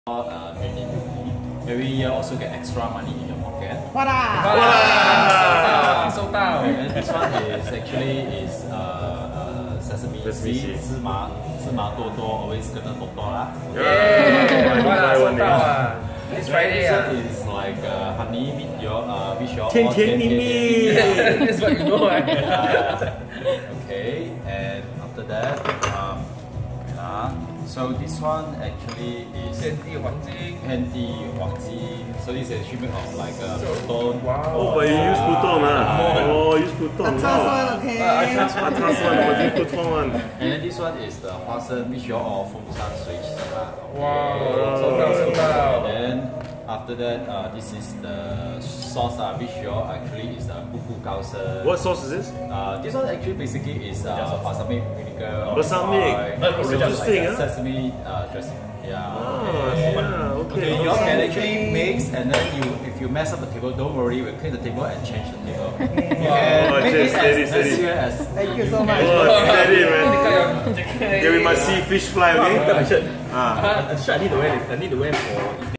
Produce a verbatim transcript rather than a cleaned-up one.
Uh, every year also get extra money in your pocket. Wow! Wow! Sold out. And this one is actually is uh, uh, sesame seed, 芝麻芝麻多多 always 跟着多多啦。 Yeah! Wow! Sold out. This Friday is like uh, honey with your uh, with your 甜甜蜜蜜. That's what you know, right? Okay, and after that, um, uh, so this one actually is 天地黄金. Handy Wangji. So this is actually made of like a cotton. Wow. Oh, but you use cotton, huh? Oh, use cotton. Atas one, okay. Atas one, but you cotton one. And then this one is the Huasen, which you all from San Sui. Wow. So down, so down. And then after that, uh, this is the sauce, uh, which you all actually is the Bubu Gaosen. What sauce is this? Uh, this one actually basically is uh, balsamic vinegar. Balsamic. Interesting, huh? Sesame uh, dressing. Yeah. Oh, yeah. Okay. Okay, you all can actually mix, and then you, if you mess up the table, don't worry, we'll clean the table and change the table. Oh, make just it steady, as steady. messier as Thank you so much. Oh, steady, man. Yeah, we must see fish fly, okay? I should. Ah. I should. I need to wear. I need to wear for.